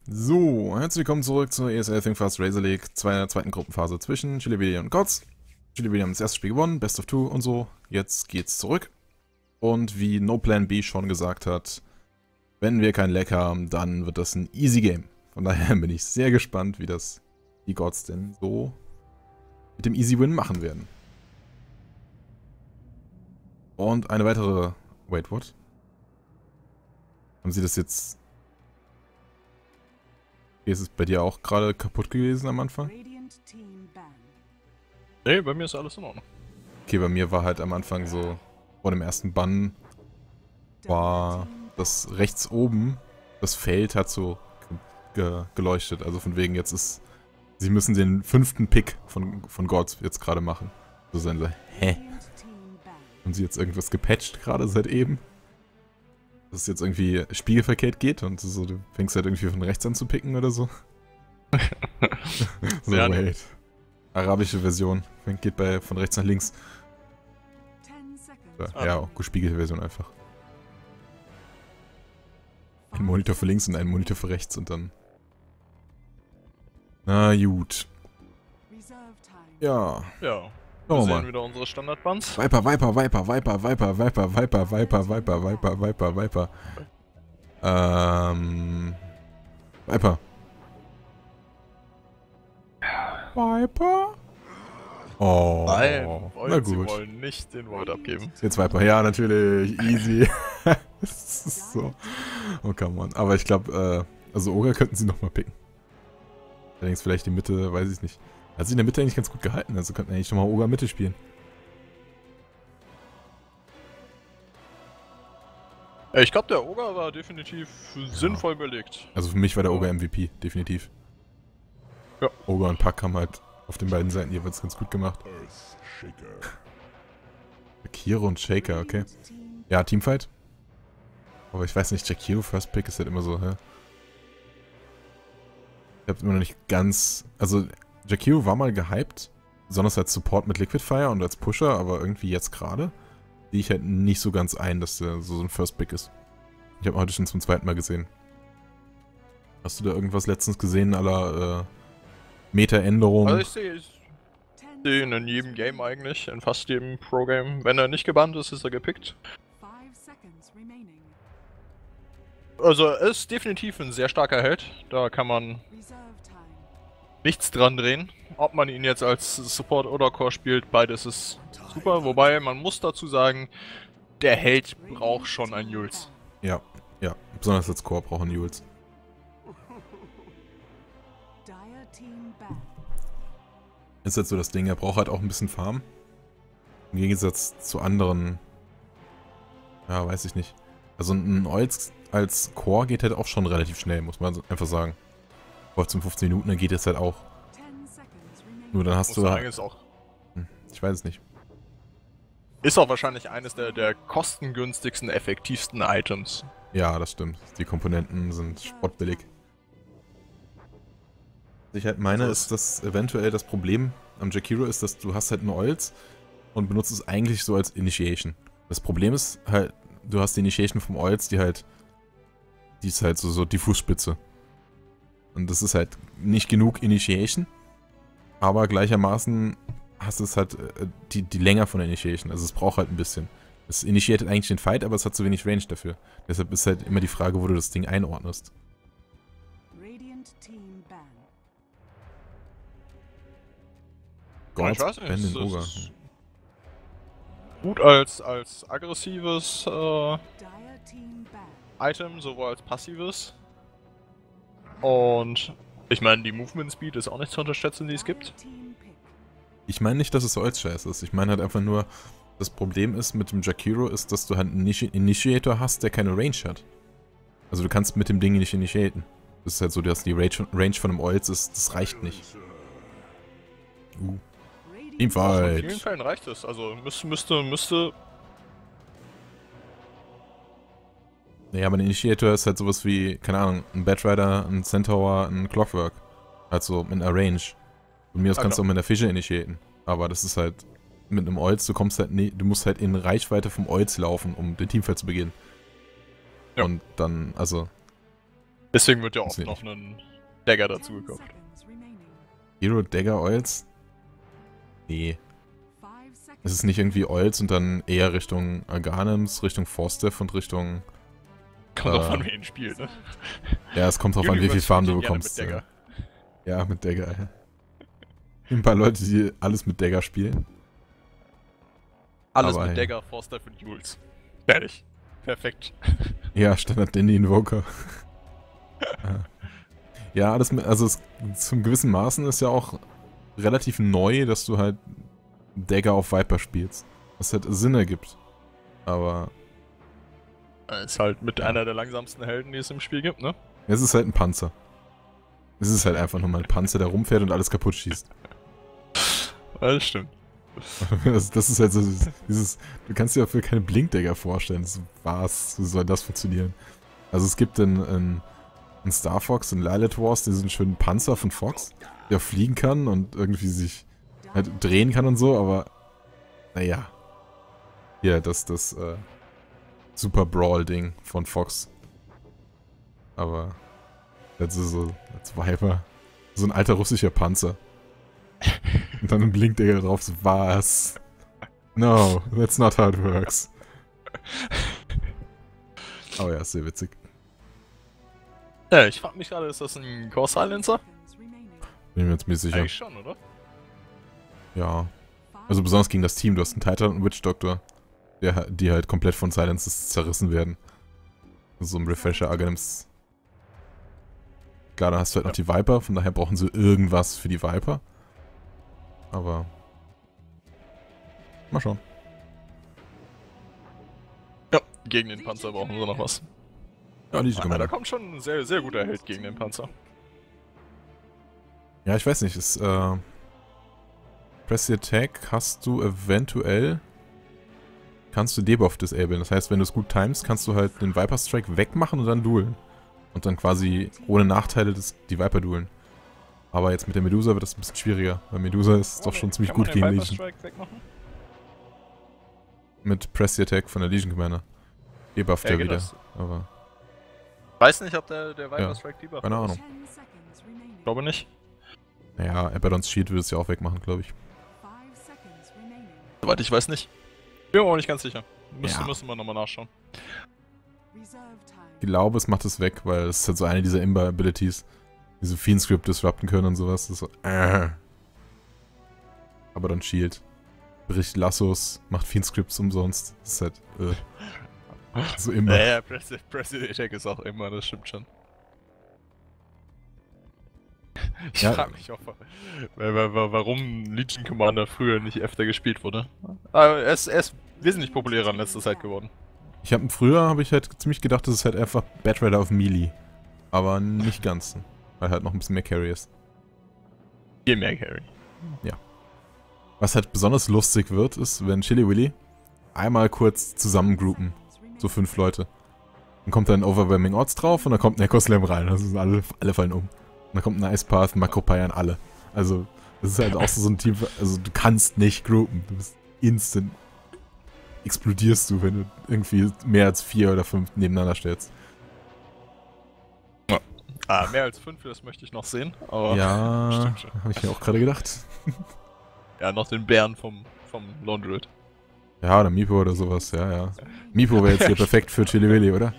So, herzlich willkommen zurück zur ESL Think Fast Razor League, zweiten Gruppenphase zwischen Chili und Gods. Chili haben das erste Spiel gewonnen, Best of Two und so. Jetzt geht's zurück. Und wie No Plan B schon gesagt hat, wenn wir kein Lag haben, dann wird das ein Easy Game. Von daher bin ich sehr gespannt, wie das die Gods denn so mit dem Easy Win machen werden. Und eine weitere... Wait, what? Haben sie das jetzt... Ist es bei dir auch gerade kaputt gewesen am Anfang? Nee, bei mir ist alles in Ordnung. Okay, bei mir war halt am Anfang so, vor dem ersten Bann, war das rechts oben, das Feld hat so geleuchtet. Also von wegen jetzt ist, sie müssen den 5. Pick von Gods jetzt gerade machen. So sein so, hä? Haben sie jetzt irgendwas gepatcht gerade seit eben? Dass es jetzt irgendwie spiegelverkehrt geht und so, du fängst halt irgendwie von rechts an zu picken oder so. So, wait. Arabische Version. Geht von rechts nach links. Ja, gespiegelte Version einfach. Ein Monitor für links und ein Monitor für rechts und dann... Na gut. Ja. Ja. Wir sehen wieder unsere Standardbands. Viper. Viper? Oh. Nein, na gut. Sie wollen nicht den Void abgeben. Jetzt Viper, ja natürlich, easy. Das ist so. Oh come on. Aber ich glaube, also Ogre könnten sie nochmal picken. Allerdings vielleicht die Mitte, weiß ich nicht. Hat sich in der Mitte eigentlich ganz gut gehalten, also könnten eigentlich nochmal Ogre Mitte spielen. Ich glaube, der Ogre war definitiv sinnvoll belegt. Also für mich war der Ogre MVP, definitiv. Ja. Ogre und Puck haben halt auf den beiden Seiten jeweils ganz gut gemacht. Jakiro und Shaker, okay. Ja, Teamfight. Aber ich weiß nicht, Jakiro First Pick ist halt immer so, hä? Ich hab's immer noch nicht ganz... Also, Jakiro war mal gehypt, besonders als Support mit Liquid Fire und als Pusher, aber irgendwie jetzt gerade sehe ich halt nicht so ganz ein, dass der so ein First Pick ist. Ich habe heute schon zum zweiten Mal gesehen. Hast du da irgendwas letztens gesehen, aller Meta-Änderungen? Also ich sehe ihn in jedem Game eigentlich, in fast jedem Pro-Game. Wenn er nicht gebannt ist, ist er gepickt. Also er ist definitiv ein sehr starker Held, da kann man nichts dran drehen. Ob man ihn jetzt als Support oder Core spielt, beides ist super. Wobei, man muss dazu sagen, der Held braucht schon einen Jules. Ja, ja. Besonders als Core brauchen Jules. Ist jetzt so das Ding, er braucht halt auch ein bisschen Farm. Im Gegensatz zu anderen... Ja, weiß ich nicht. Also ein Olz als Core geht halt auch schon relativ schnell, muss man einfach sagen. 15 Minuten, dann geht es halt auch. Nur dann hast du... Ist auch, ich weiß es nicht. ist auch wahrscheinlich eines der kostengünstigsten, effektivsten Items. Ja, das stimmt. Die Komponenten sind spottbillig. Was ich halt meine, ist, dass eventuell das Problem am Jakiro ist, dass du hast halt einen Olz und benutzt es eigentlich so als Initiation. Das Problem ist halt, du hast die Initiation vom Olz, die ist halt so die Fußspitze. Und das ist halt nicht genug Initiation, aber gleichermaßen hast du es halt die Länge von der Initiation. Also es braucht halt ein bisschen. Es initiatet eigentlich den Fight, aber es hat zu wenig Range dafür. Deshalb ist halt immer die Frage, wo du das Ding einordnest. Gott, ich weiß nicht, ist gut als aggressives Item, sowohl als passives. Und ich meine, die Movement Speed ist auch nicht zu unterschätzen, die es gibt. Ich meine nicht, dass es so als Scheiß ist. Ich meine halt einfach nur, das Problem ist mit dem Jakiro ist, dass du halt einen Initiator hast, der keine Range hat. Also du kannst mit dem Ding nicht initiaten. Das ist halt so, dass die Range von einem Olz ist, das reicht nicht. Teamfight. In vielen Fällen reicht es. Also müsste. Naja, aber ein Initiator ist halt sowas wie, keine Ahnung, ein Batrider, ein Centaur, ein Clockwork. Also mit einer Range. Von mir aus kannst du auch mit einer Fische initiaten. Aber das ist halt mit einem Olz, du musst halt in Reichweite vom Olz laufen, um den Teamfight zu beginnen. Ja. Und dann, also... Deswegen wird ja oft noch ein Dagger dazu gekauft. Hero Dagger Oils? Nee. Es ist nicht irgendwie Oils und dann eher Richtung Arganims, Richtung Forstef und Richtung... Kommt drauf an, wie ihn spielt, ne? Ja, es kommt drauf an, wie viel Farm du bekommst. Mit Dagger. Ja, mit Dagger, ja. Ein paar Leute, die alles mit Dagger spielen. Alles Aber mit Dagger, Forstef und Jules. Fertig. Perfekt. Ja, Standard Dandy Invoker. Ja, alles mit, also zum gewissen Maßen ist ja auch relativ neu, dass du halt Dagger auf Viper spielst. Was halt Sinn ergibt. Aber... Ist halt mit einer der langsamsten Helden, die es im Spiel gibt, ne? Es ist halt ein Panzer. Es ist halt einfach nur mal ein Panzer, der rumfährt und alles kaputt schießt. Das stimmt. Das ist halt so dieses... Du kannst dir dafür keine Blinkdagger vorstellen. Wie soll das funktionieren? Also es gibt in Star Fox und Lilith Wars diesen schönen Panzer von Fox, der fliegen kann und irgendwie sich halt drehen kann und so, aber naja. Hier, das Super Brawl-Ding von Fox. Aber jetzt ist so als Viper so ein alter russischer Panzer. Und dann ein Blinkdagger drauf, so was? No, that's not how it works. Aber ja, ist sehr witzig. Ja, ich frag mich gerade, ist das ein Core Silencer? Bin mir jetzt mir sicher. Eigentlich schon, oder? Ja. Also besonders gegen das Team. Du hast einen Titan und einen Witch Doctor, die halt komplett von Silences zerrissen werden. So ein Refresher Arganims. Klar, dann hast du halt noch die Viper, von daher brauchen sie irgendwas für die Viper. Aber... Mal schauen. Ja, gegen den Panzer brauchen sie noch was. Ja, da kommt schon ein sehr, sehr guter Held gegen den Panzer. Ja, ich weiß nicht, Press the Attack hast du eventuell... Kannst du Debuff disablen. Das heißt, wenn du es gut timest, kannst du halt den Viper Strike wegmachen und dann dueln. Und dann quasi ohne Nachteile die Viper dueln. Aber jetzt mit der Medusa wird das ein bisschen schwieriger, weil Medusa ist doch schon ziemlich gut gegen Viper Legion. Strike wegmachen? Mit Press the Attack von der Legion Commander. Debufft Ja, er geht wieder. das. Aber Weiß nicht, ob der Viper Ja, Strike debufft keine ist. Ahnung. Ich glaube nicht. Naja, Abaddon's Shield würde es ja auch wegmachen, glaube ich. Soweit ich weiß nicht. Bin mir auch nicht ganz sicher. Müssen wir nochmal nachschauen. Ich glaube, es macht es weg, weil es ist halt so eine dieser Imba-Abilities. Diese Fiend-Script disrupten können und sowas. Das ist so, Abaddon's Shield. Bricht Lassos, macht Fiend-Scripts umsonst. Das ist halt, so Imba. Ja, President Attack ist auch immer, das stimmt schon. Ich frage mich auch, warum Legion Commander früher nicht öfter gespielt wurde. Aber er ist wesentlich populärer in letzter Zeit geworden. Früher habe ich halt ziemlich gedacht, das ist halt einfach Bat Rider auf Melee. Aber nicht ganz. Weil halt noch ein bisschen mehr Carry ist. Viel mehr Carry. Ja. Was halt besonders lustig wird, ist, wenn Chili Willy einmal kurz zusammengroupen. So 5 Leute. Dann kommt dann Overwhelming Odds drauf und dann kommt ein Echo Slam rein. Also alle fallen um. Und dann kommt ein Ice Path, Makropyre alle. Also, das ist halt auch so ein Team, also du kannst nicht groupen. Du bist instant. Explodierst du, wenn du irgendwie mehr als 4 oder 5 nebeneinander stellst. Mehr als 5, das möchte ich noch sehen. Aber ja, habe ich mir auch gerade gedacht. Ja, noch den Bären vom Laundred. Ja, oder Meepo oder sowas, ja. Meepo wäre jetzt hier perfekt für Chili Willy, oder?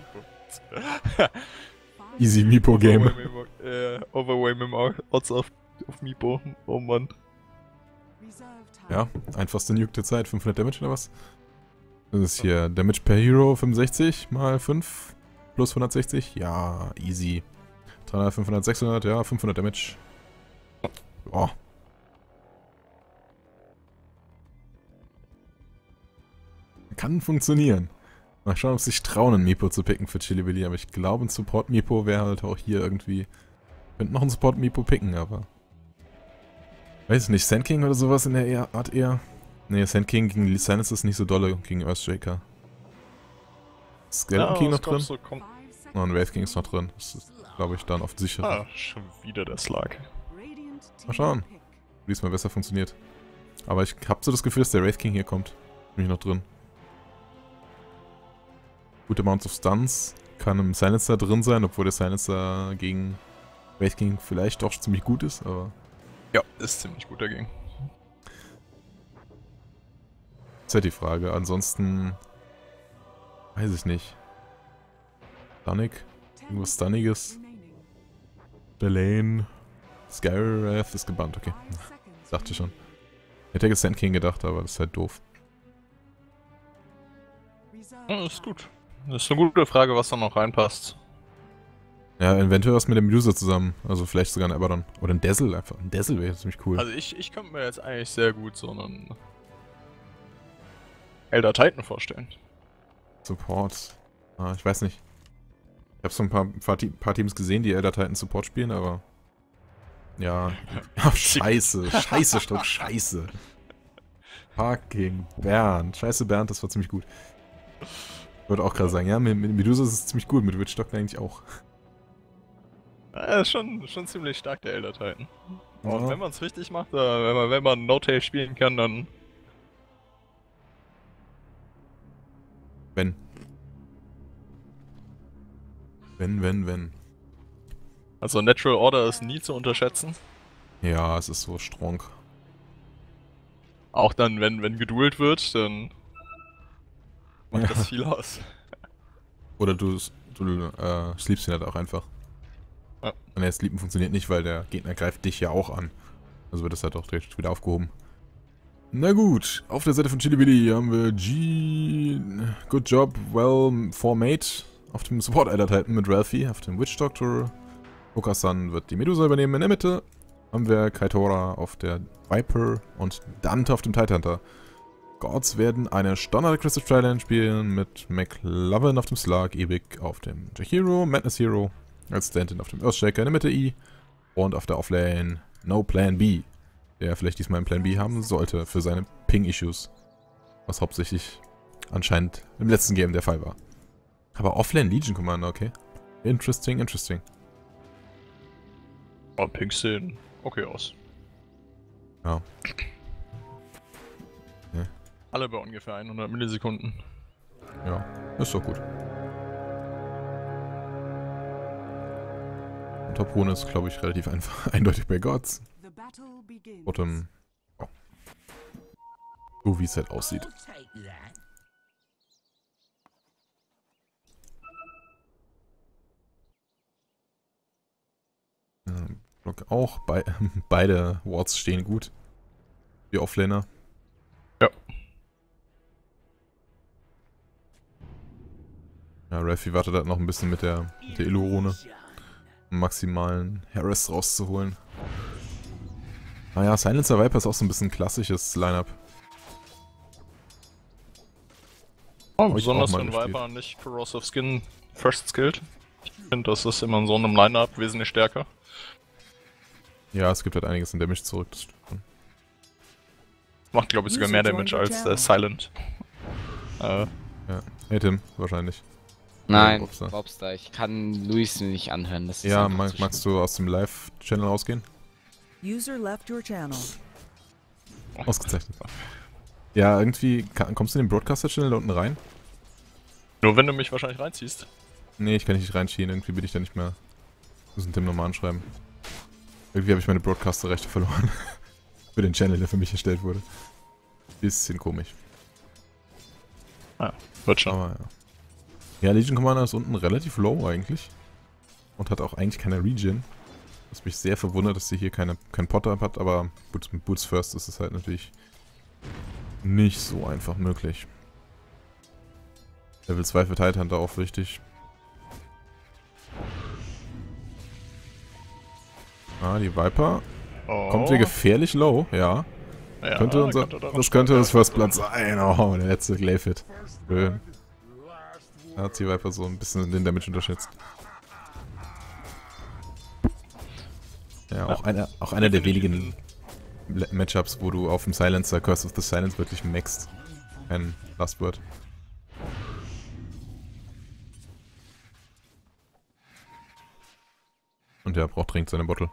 Easy Meepo Game. Overwhelming Odds auf Meepo. Oh Mann. Ja, einfachste Nuke der Zeit. 500 Damage oder was? Das ist hier Damage per Hero 65 mal 5 plus 160. Ja, easy. 300, 500, 600, ja, 500 Damage. Oh. Kann funktionieren. Mal schauen, ob sie sich trauen, einen Meepo zu picken für Chili Willy, aber ich glaube, ein Support-Meepo wäre halt auch hier irgendwie... Könnte noch einen Support-Meepo picken, aber... Weiß nicht, Sand King oder sowas in der Art eher? Ne, Sand King gegen Silence ist nicht so dolle gegen Earthshaker. Skeleton King noch drin? Oh, und Wraith King ist noch drin. Das ist, glaube ich, dann offensichtlich. Ah, schon wieder der Slug. Mal schauen, wie es mal besser funktioniert. Aber ich habe so das Gefühl, dass der Wraith King hier kommt. Bin ich noch drin. Gute Amounts of Stuns. kann im Silencer drin sein, obwohl der Silencer gegen Wraith King vielleicht doch ziemlich gut ist, aber... Ja, ist ziemlich gut dagegen. ist halt die Frage. Ansonsten... weiß ich nicht. Stunnig? Irgendwas Stunniges? Delane? Skywrath ist gebannt, okay. Dachte schon. Ich hätte Sand King gedacht, aber das ist halt doof. Ja, das ist gut. Das ist eine gute Frage, was da noch reinpasst. Ja, eventuell was mit dem User zusammen. Also vielleicht sogar ein Abaddon. Oder ein Dazzle einfach. Ein Dazzle wäre ziemlich cool. Also ich könnte mir jetzt eigentlich sehr gut so einen Elder Titan vorstellen. Support. Ah, ich weiß nicht. Ich habe so ein paar Teams gesehen, die Elder Titan Support spielen, aber... ja. Ach, scheiße. Scheiße, Stock, scheiße. Fucking Bernd. Scheiße, Bernd, das war ziemlich gut. Ich würde auch gerade sagen, ja, mit Medusa ist es ziemlich gut, mit Witchstock eigentlich auch. Ja, ist schon ziemlich stark, der Elder Titan. Und Ja. wenn man es richtig macht, wenn man No-Tail spielen kann, dann... Wenn. Wenn. Also Natural Order ist nie zu unterschätzen. Ja, es ist so strong. Auch dann, wenn geduldet wird, dann macht das viel aus. Oder du sleepst ihn halt auch einfach. Ja. Und der Sleepen funktioniert nicht, weil der Gegner greift dich ja auch an. Also wird das halt auch direkt wieder aufgehoben. Na gut, auf der Seite von Chili haben wir G... Good job, well, formate. Auf dem Support Elder Titan mit Ralphie, auf dem Witch Doctor. Okasan wird die Medusa übernehmen. In der Mitte haben wir Kaitora auf der Viper und Dante auf dem Tidehunter. Gods werden eine Standard Crystal Trident spielen mit McLovin auf dem Slug, Ebik auf dem Jahiro, Madness Hero als Stand-in auf dem Earthshaker, in der Mitte I und auf der Offlane No Plan B, der vielleicht diesmal einen Plan B haben sollte für seine Ping-Issues, was hauptsächlich anscheinend im letzten Game der Fall war. Aber Offlane Legion Commander, okay. Interesting. Aber Pinks sehen okay aus. Ja. Alle bei ungefähr 100 Millisekunden. Ja, ist doch gut. Und Top-Rune ist, glaube ich, relativ einfach eindeutig bei Gods. Bottom. Oh. So wie es halt aussieht. Block auch. Beide Wards stehen gut. Die Offlaner. Ja. Ja, Ralphie wartet halt noch ein bisschen mit der Illu-Rune, um maximalen Harass rauszuholen. Naja, Silencer Viper ist auch so ein bisschen klassisches Line-Up. Oh, besonders wenn Viper nicht Corrosive Skin first skillt. Ich finde, das ist immer in so einem Line-Up wesentlich stärker. Ja, es gibt halt einiges in Damage zurück. Das stimmt schon. Macht, glaube ich, sogar mehr Damage als Silent. Ja. Hey Tim, wahrscheinlich. Nein, Bobster. Bobster. Ich kann Luis nicht anhören. Das ist Ja, einfach zu magst du aus dem Live-Channel rausgehen? User left your channel. Ausgezeichnet. Ja, irgendwie, kommst du in den Broadcaster-Channel da unten rein? Nur wenn du mich wahrscheinlich reinziehst. Nee, ich kann nicht reinschieben, irgendwie bin ich da nicht mehr. Müssen Tim nochmal anschreiben. Irgendwie habe ich meine Broadcaster-Rechte verloren. Für den Channel, der für mich erstellt wurde. Bisschen komisch. Ja, wird schon. Aber ja. Ja, Legion Commander ist unten relativ low eigentlich. Und hat auch eigentlich keine Regen. Was mich sehr verwundert, dass sie hier keinen Potter hat, aber gut, mit Boots First ist es halt natürlich nicht so einfach möglich. Level 2 für Tidehunter auch wichtig. Ah, die Viper kommt hier gefährlich low, ja. Ja, Das könnte das First Platz sein. Oh, der letzte Glayfit. Schön. Da hat die Viper so ein bisschen den Damage unterschätzt. Ja, auch einer der wenigen Matchups, wo du auf dem Silencer Curse of the Silence wirklich maxst. Kein Last Word. Und der braucht dringend seine Bottle.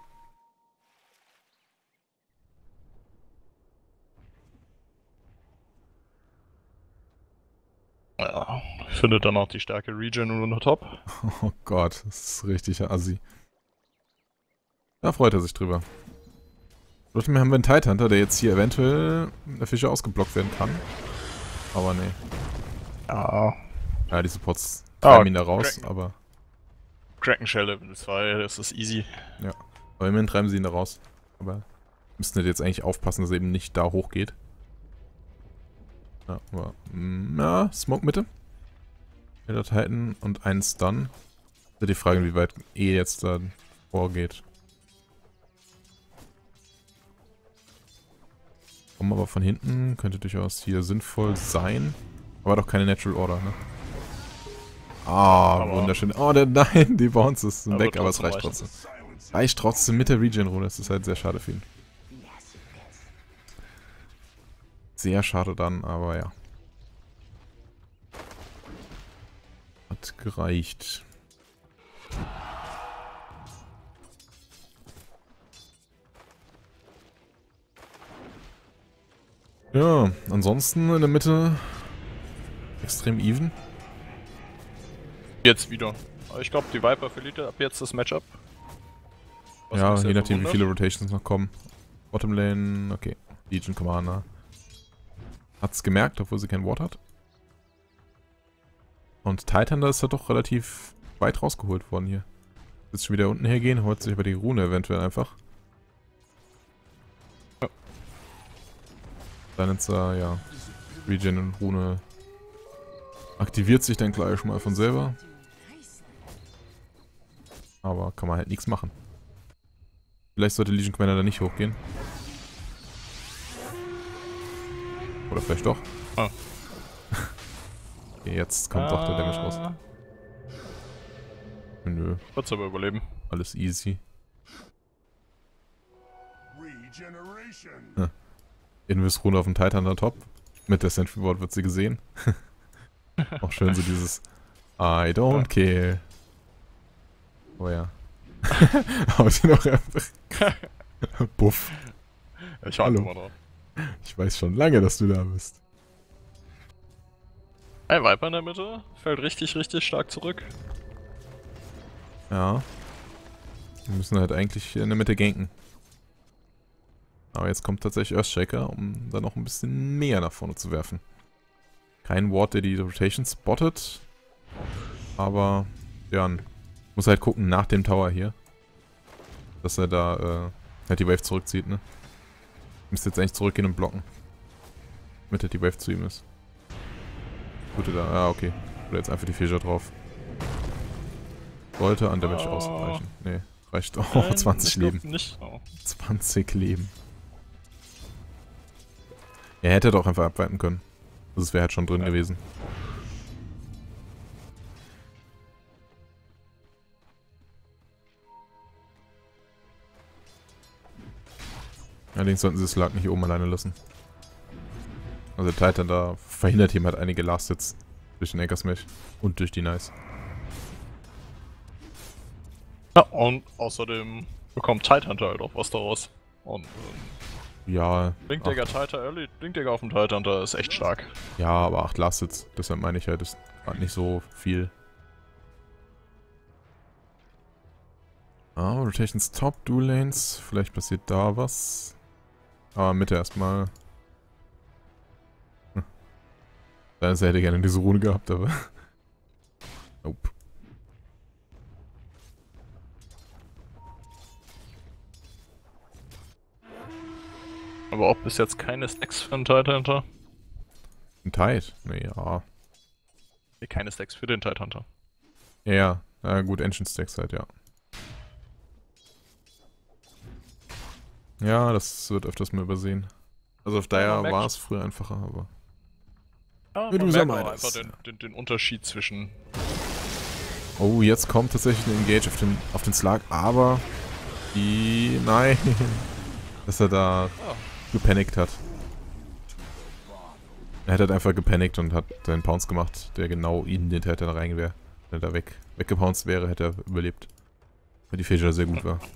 Ja, findet dann auch die Stärke Regen und Top. Oh Gott, das ist richtig assi. Da freut er sich drüber. Trotzdem haben wir einen Tidehunter, der jetzt hier eventuell mit der Fische ausgeblockt werden kann. Aber nee. Ja. Ja, die Supports treiben ihn da raus, Kraken. aber... Kraken Shell Level 2, das ist easy. Ja, aber immerhin treiben sie ihn da raus. Aber müssten jetzt eigentlich aufpassen, dass er eben nicht da hochgeht. Ja, aber... Ja, Smoke Mitte. Wieder Titan und einen Stun. Also die Frage, wie weit jetzt da vorgeht. Kommen aber von hinten, könnte durchaus hier sinnvoll sein. Aber doch keine Natural Order, ne? Ah, Aber wunderschön. Oh, nein, die Bounces sind aber weg, aber es reicht trotzdem trotzdem. Reicht trotzdem mit der Regen-Rune, das ist halt sehr schade für ihn. Sehr schade dann, aber ja. Hat gereicht. Ja, ansonsten in der Mitte extrem even. Jetzt wieder. Aber ich glaube, die Viper verliert ab jetzt das Matchup. Was Ja, mich sehr je nachdem wie verwundert. viele Rotations noch kommen. Bottom Lane, okay. Legion Commander. Hat's gemerkt, obwohl sie kein Ward hat. Und Titan, da ist er doch relativ weit rausgeholt worden hier. Jetzt schon wieder unten hergehen, holt sich aber die Rune eventuell einfach. Ja. Silencer, ja. Regen und Rune aktiviert sich dann gleich mal von selber. Aber kann man halt nichts machen. Vielleicht sollte Legion Commander da nicht hochgehen. Oder vielleicht doch. Ah. Okay, jetzt kommt doch der Damage raus. Nö, Wird's aber überleben. alles easy. Invis-Rune auf dem Titan da top. Mit der Sentry Ward wird sie gesehen. Auch schön so dieses I don't care. Oh ja. Haut sie noch einfach. Buff. Ich Hallo. immer noch. Ich weiß schon lange, dass du da bist. Ein Viper in der Mitte. Fällt richtig, richtig stark zurück. Ja. Wir müssen halt eigentlich in der Mitte ganken. Aber jetzt kommt tatsächlich Earthshaker, um dann noch ein bisschen mehr nach vorne zu werfen. Kein Ward, der die Rotation spottet. Aber, ja, muss halt gucken nach dem Tower hier. Dass er da halt die Wave zurückzieht, ne? Müsste jetzt eigentlich zurückgehen und blocken. Damit halt die Wave zu ihm ist. Gute da, ja okay. Oder jetzt einfach die Fischer drauf. Sollte an Damage ausreichen. Ne, reicht. Oh, Nein, 20 ich glaub Leben. Nicht. Oh. 20 Leben. Er hätte doch einfach abwarten können. Das wäre halt schon drin gewesen. Allerdings sollten sie das Lag nicht oben alleine lassen. Also der Titan da verhindert ihm halt einige Last-Hits durch den Anchor Smash und durch die Nice. Ja, und außerdem bekommt Tidehunter halt auch was daraus. Und Ja, Blinkdagger Titan, Blinkdagger auf dem Tidehunter ist echt stark. ja, aber 8 Last-Hits, deshalb meine ich halt, ist gerade nicht so viel. Ah, Rotations Top, Dual Lanes, vielleicht passiert da was. Aber Mitte erstmal. Dann hätte ich gerne diese Rune gehabt, aber. Nope. Aber auch bis jetzt keine Stacks für den Tidehunter. Ein Tide? Nee, ja. Nee, keine Stacks für den Tidehunter. Ja, na gut, Ancient Stacks halt, ja. Ja, das wird öfters mal übersehen. Also auf Ja, Dire man merkt- war es früher einfacher, aber... Ja, Wie man du merkt so auch meinst. einfach den Unterschied zwischen... Oh, jetzt kommt tatsächlich ein Engage auf den Slag, aber... Die... Nein! Dass er da gepanikt hat. Er hat halt einfach gepanikt und hat seinen Pounce gemacht, der genau in den Titan rein wäre. Wenn er da weggepounced wäre, hätte er überlebt. Weil die Fischer sehr gut war.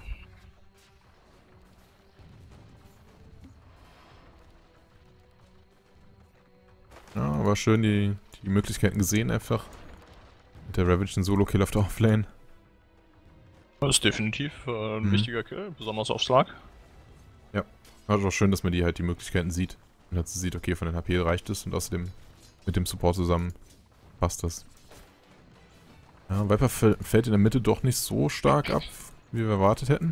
Ja, aber schön die die Möglichkeiten gesehen einfach. Mit der Ravage ein Solo-Kill auf der Offlane. Das ist definitiv ein wichtiger Kill, besonders auf Schlag. Ja, also auch schön, dass man die Möglichkeiten sieht. Und dass sie sieht, okay, von den HP reicht es und außerdem mit dem Support zusammen passt das. Ja, Viper fällt in der Mitte doch nicht so stark ab, wie wir erwartet hätten.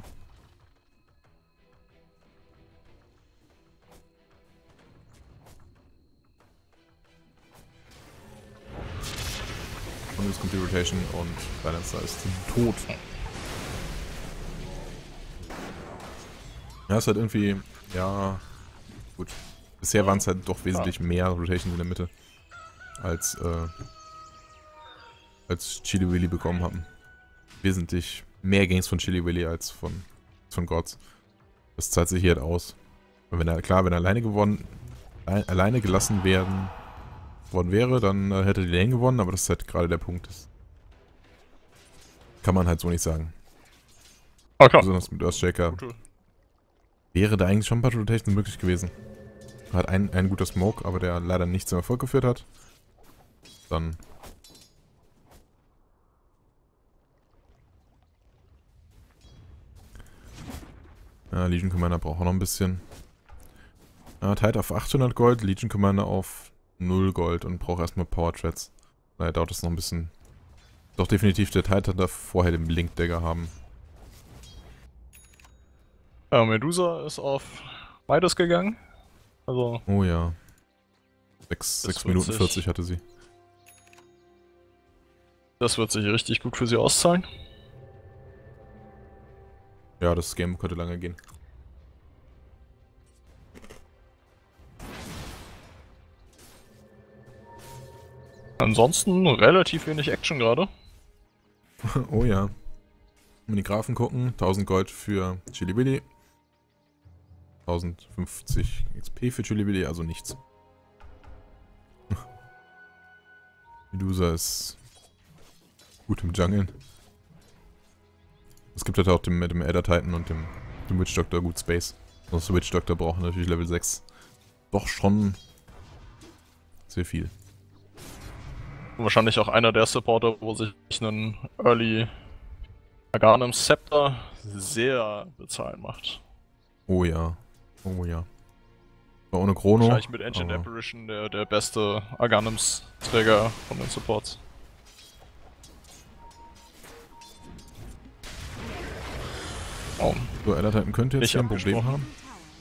Und jetzt kommt die Rotation und Balancer ist tot. Ja, ist halt irgendwie, ja, gut. Bisher waren es halt doch wesentlich mehr Rotations in der Mitte, als Chili Willy bekommen haben. Wesentlich mehr Gains von Chili Willy als von Gods. Das zahlt sich hier halt aus. Und wenn er alleine gelassen worden wäre, dann hätte die Lane gewonnen, aber das ist halt gerade der Punkt. Das kann man halt so nicht sagen. Ah, klar. Besonders mit Earthshaker wäre da eigentlich schon ein paar Rotations möglich gewesen. Hat ein guter Smoke, aber der leider nicht zum Erfolg geführt hat. Dann... Ja, Legion Commander braucht auch noch ein bisschen. Ja, Tide auf 800 Gold, Legion Commander auf 0 Gold und braucht erstmal Power Treads. Daher dauert es noch ein bisschen. Doch definitiv, der Tide hat da vorher den Blink-Dagger haben. Medusa ist auf beides gegangen. Also. Oh ja. 6 Minuten 40 hatte sie. Das wird sich richtig gut für sie auszahlen. Ja, das Game könnte lange gehen. Ansonsten relativ wenig Action gerade. Oh ja. Wenn wir die Graphen gucken, 1000 Gold für Chili Willy. 1050 XP für Chili Willy, also nichts. Medusa ist gut im Jungeln. Es gibt halt auch mit dem Elder Titan und dem Witch Doctor gut Space. Das Witch Doctor braucht natürlich Level 6. Doch schon sehr viel. Wahrscheinlich auch einer der Supporter, wo sich einen Early Aghanim Scepter sehr bezahlen macht. Oh ja. Oh ja. War ohne Chrono. Wahrscheinlich mit Ancient Apparition der beste Aghanims-Träger von den Supports. Oh. So, Elder Titan könnte jetzt Nicht hier ein Problem abgesprochen. haben.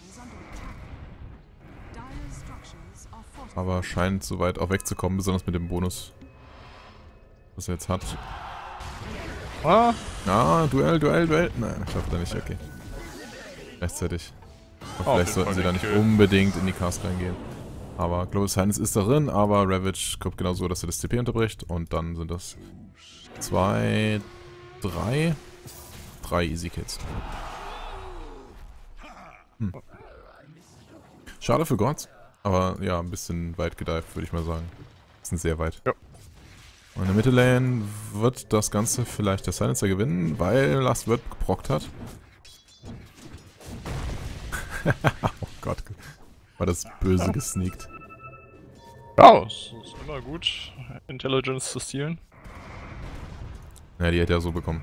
Aber scheint soweit auch wegzukommen, besonders mit dem Bonus, was er jetzt hat. Ah, Ah, Duell. Nein, schafft er nicht, okay. Rechtzeitig. Aber auf vielleicht jeden sollten Fall sie da den nicht Kill. unbedingt in die Cast reingehen. Aber Global Silence ist darin, aber Ravage kommt genau so, dass er das TP unterbricht. Und dann sind das 2, 3 Easy Kills. Schade für Gods, aber ja, ein bisschen weit gedived, würde ich mal sagen. Sind sehr weit. Ja. Und in der Mitte-Lane wird das Ganze vielleicht der Silencer gewinnen, weil Last Word geprockt hat. Oh Gott, war das böse gesneakt. ja, es ist immer gut, Intelligence zu stealen. Ja, die hätte er so bekommen.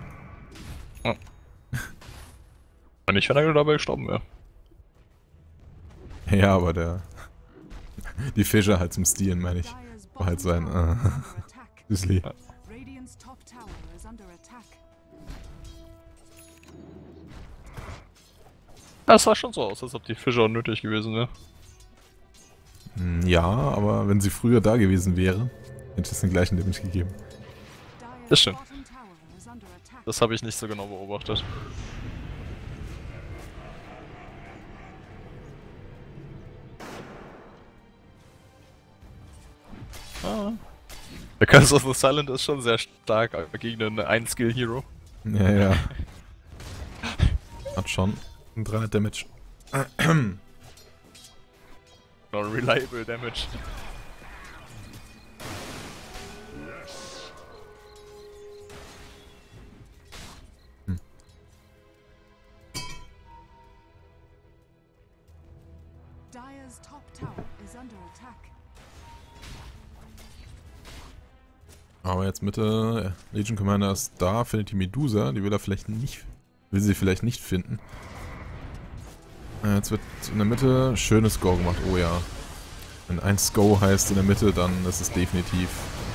Nicht, wenn er dabei gestorben wäre. Ja, aber die Fische halt zum Stealen, meine ich. War halt sein, Süßli. Das sah schon so aus, als ob die Fischer nötig gewesen wäre. Ja, aber wenn sie früher da gewesen wäre, hätte es den gleichen Damage gegeben. Das stimmt. Das habe ich nicht so genau beobachtet. Der Curse of the Silent ist schon sehr stark gegen einen 1-Skill-Hero. Ja, ja. Hat schon 300 Damage. Reliable Damage. Dire's top tower is under attack. Aber jetzt Mitte, Legion Commander ist da, findet die Medusa, die will sie vielleicht nicht finden. Jetzt wird in der Mitte schönes Go gemacht, oh ja. Wenn ein Go heißt in der Mitte, dann ist es definitiv...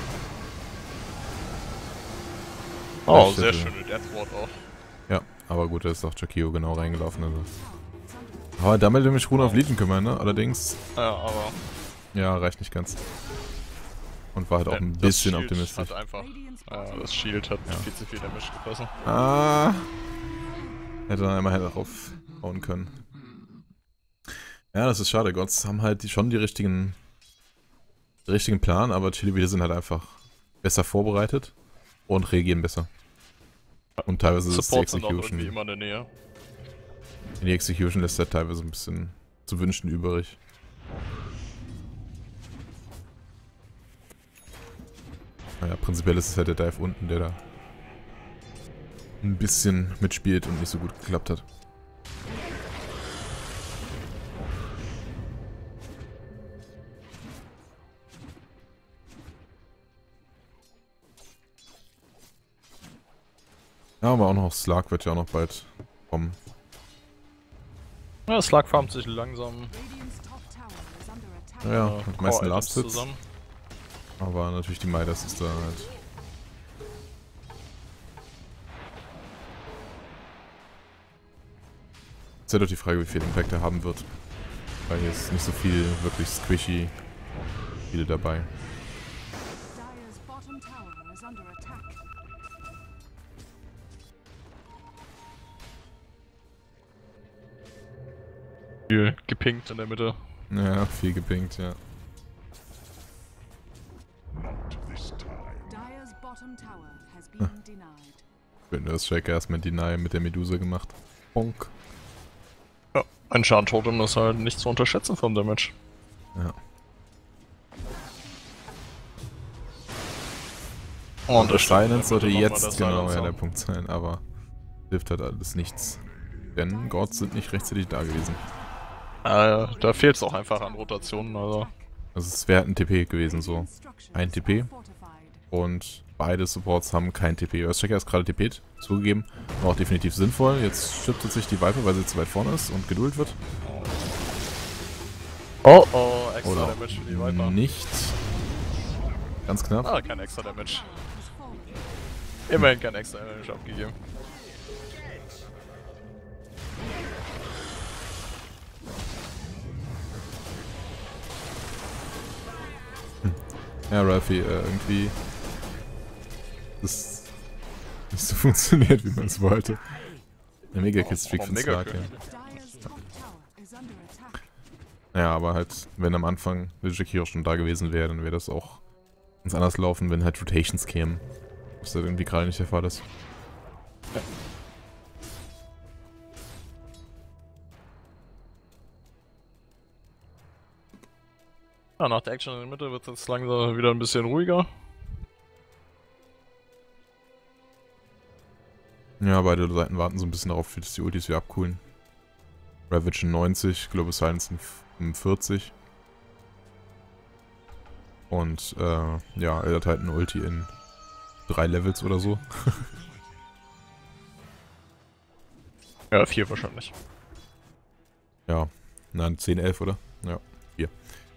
Oh, sehr schöne Deathward auch. Ja, aber gut, da ist auch Jakio genau reingelaufen. Also. Aber damit nämlich Rune auf Legion Commander, allerdings... Ja, aber... Ja, reicht nicht ganz. Und war halt auch ein bisschen optimistisch. Hat einfach, das Shield hat viel zu viel Damage gefressen. Ah. Hätte dann einmal darauf hauen können. Ja, das ist schade. Gods haben halt schon den richtigen Plan, aber Chili sind halt einfach besser vorbereitet und reagieren besser. Und teilweise ist die Execution. Immer in der Nähe. Die Execution lässt halt teilweise ein bisschen zu wünschen übrig. Naja, prinzipiell ist es halt der Dive unten, der da ein bisschen mitspielt und nicht so gut geklappt hat. Ja, aber auch noch Slark wird ja auch noch bald kommen. Ja, Slark farmt sich langsam. Ja, und die meisten Last Hits. Zusammen. Aber natürlich die Midas ist da halt. Jetzt ist ja doch die Frage, wie viel Impact er haben wird. Weil hier ist nicht so viel wirklich squishy Spiele dabei. Viel gepinkt in der Mitte. Ja, viel gepinkt, ja. Schön, du hast Shaker erstmal Deny mit der Medusa gemacht. Bonk. Ja, ein Schadentotem ist halt nicht zu unterschätzen vom Damage. Ja. Und der Silence sollte jetzt genau der Punkt sein, aber hilft halt alles nichts. Denn Gods sind nicht rechtzeitig da gewesen. Da fehlt es auch einfach an Rotationen, also. Also es wäre halt ein TP gewesen, so. Ein TP. Und beide Supports haben kein TP. Earthshaker ist gerade TP't, zugegeben. War auch definitiv sinnvoll. Jetzt shiftet sich die Viper, weil sie zu weit vorne ist und geduldet wird. Oh, extra Oder Damage für die Viper. Nicht. Ganz knapp. Ah, kein extra Damage. Immerhin kein extra Damage abgegeben. Ja, Ralphie, irgendwie das nicht so funktioniert, wie man es wollte. Der Mega-Kill-Streak für den Slark, ja. Ja, aber halt, wenn am Anfang der Jakiro schon da gewesen wäre, dann wäre das auch ganz anders laufen, wenn halt Rotations kämen. Was halt irgendwie gerade nicht der Fall ist. Ja. Ja, nach der Action in der Mitte wird es jetzt langsam wieder ein bisschen ruhiger. Ja, beide Seiten warten so ein bisschen darauf, dass die Ultis wieder abcoolen. Ravage in 90, Global Silence in 45. Und, ja, er hat halt eine Ulti in 3 Levels oder so. Ja, 4 wahrscheinlich. Ja, nein, 10, 11, oder? Ja, 4.